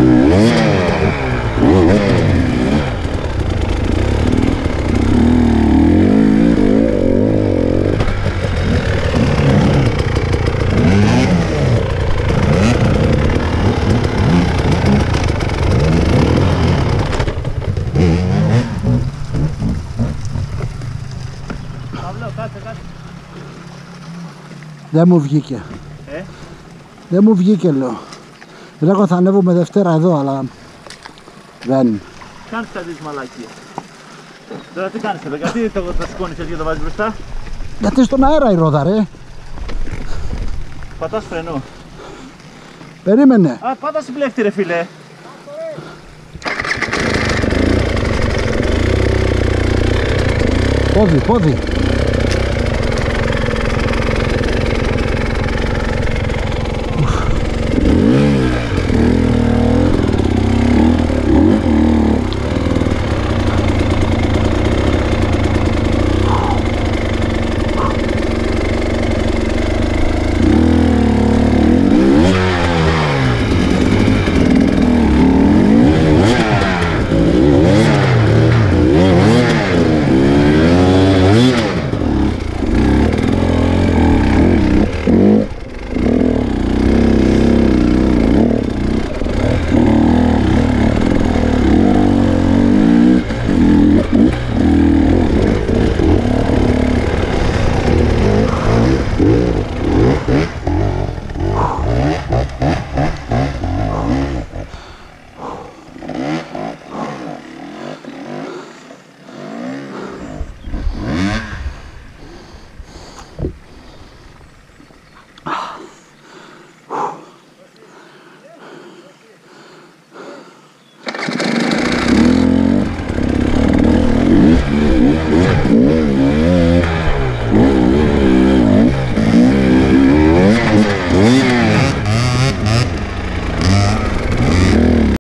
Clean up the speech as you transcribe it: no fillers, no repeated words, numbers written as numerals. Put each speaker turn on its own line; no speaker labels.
Δεν μου βγήκε. Δεν μου βγήκε, λέω. Λέγω θα ανέβουμε Δευτέρα εδώ, αλλά δεν.
Κάνεις τα δεις μαλακία. Τώρα τι κάνεις εδώ, γιατί το σηκώνεις έτσι και το βάζεις μπροστά?
Γιατί στον αέρα η ρόδα, ρε.
Πατάς φρενό.
Περίμενε.
Α, πάτα συμπλέφτη ρε φίλε.
Πόδι, πόδι.